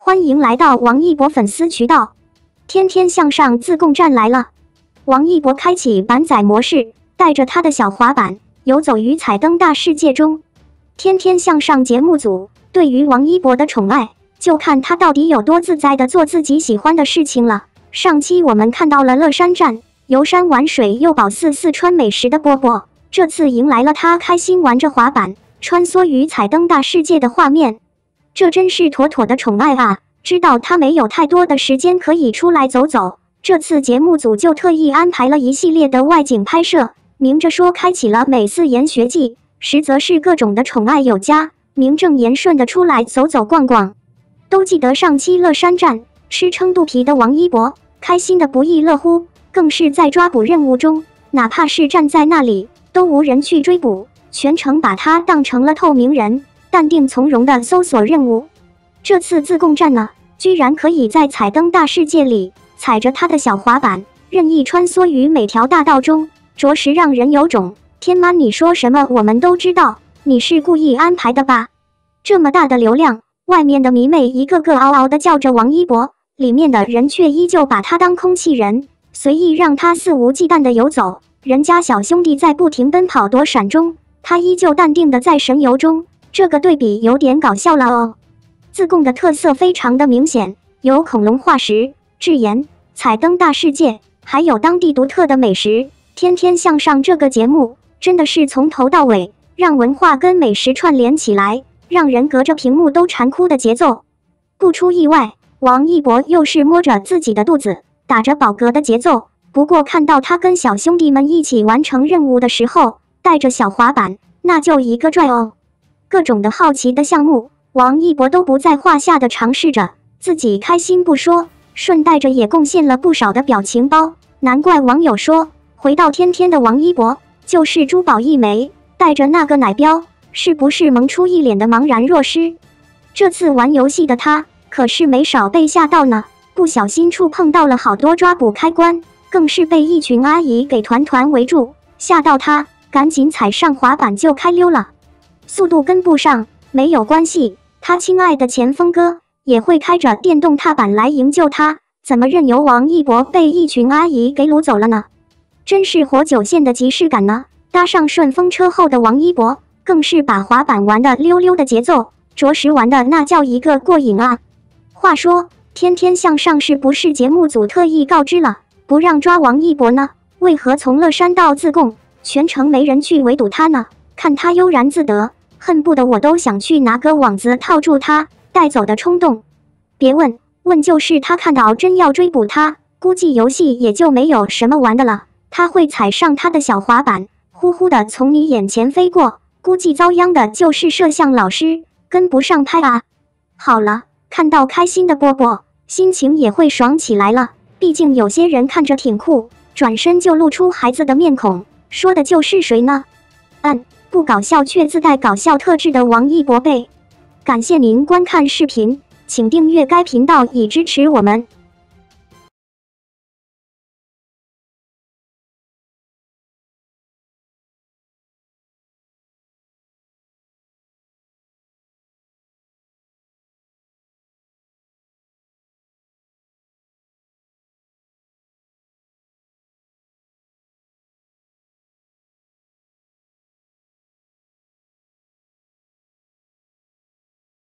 欢迎来到王一博粉丝渠道，天天向上自贡站来了。王一博开启板载模式，带着他的小滑板游走于彩灯大世界中。天天向上节目组对于王一博的宠爱，就看他到底有多自在的做自己喜欢的事情了。上期我们看到了乐山站游山玩水又饱四四川美食的波波，这次迎来了他开心玩着滑板穿梭于彩灯大世界的画面。这真是妥妥的宠爱啊！知道他没有太多的时间可以出来走走，这次节目组就特意安排了一系列的外景拍摄，明着说开启了美四研学季，实则是各种的宠爱有加，名正言顺的出来走走逛逛。都记得上期乐山站吃撑肚皮的王一博，开心的不亦乐乎，更是在抓捕任务中，哪怕是站在那里都无人去追捕，全程把他当成了透明人，淡定从容的搜索任务。这次自贡站呢，居然可以在彩灯大世界里踩着他的小滑板任意穿梭于每条大道中，着实让人有种天妈你说什么我们都知道，你是故意安排的吧？这么大的流量，外面的迷妹一个个嗷嗷的叫着王一博，里面的人却依旧把他当空气人，随意让他肆无忌惮的游走。人家小兄弟在不停奔跑躲闪中，他依旧淡定的在神游中，这个对比有点搞笑了哦。自贡的特色非常的明显，有恐龙化石、智岩、彩灯大世界，还有当地独特的美食。天天向上这个节目真的是从头到尾让文化跟美食串联起来，让人隔着屏幕都馋哭的节奏。不出意外，王一博又是摸着自己的肚子打着饱嗝的节奏，不过看到他跟小兄弟们一起完成任务的时候，带着小滑板那就一个拽哦。各种的好奇的项目王一博都不在话下的尝试着，自己开心不说，顺带着也贡献了不少的表情包。难怪网友说，回到天天的王一博就是珠宝一枚，带着那个奶标，是不是萌出一脸的茫然若失？这次玩游戏的他可是没少被吓到呢，不小心触碰到了好多抓捕开关，更是被一群阿姨给团团围住，吓到他赶紧踩上滑板就开溜了。速度跟不上没有关系，他亲爱的前锋哥也会开着电动踏板来营救他，怎么任由王一博被一群阿姨给掳走了呢？真是活九线的即视感呢！搭上顺风车后的王一博，更是把滑板玩的溜溜的节奏，着实玩的那叫一个过瘾啊！话说，天天向上是不是节目组特意告知了，不让抓王一博呢？为何从乐山到自贡，全程没人去围堵他呢？看他悠然自得，恨不得我都想去拿个网子套住他，带走的冲动。别问，问就是他看到真要追捕他，估计游戏也就没有什么玩的了。他会踩上他的小滑板，呼呼的从你眼前飞过，估计遭殃的就是摄像老师，跟不上拍啊。好了，看到开心的波波，心情也会爽起来了。毕竟有些人看着挺酷，转身就露出孩子的面孔，说的就是谁呢？不搞笑却自带搞笑特质的王一博呗。感谢您观看视频，请订阅该频道以支持我们。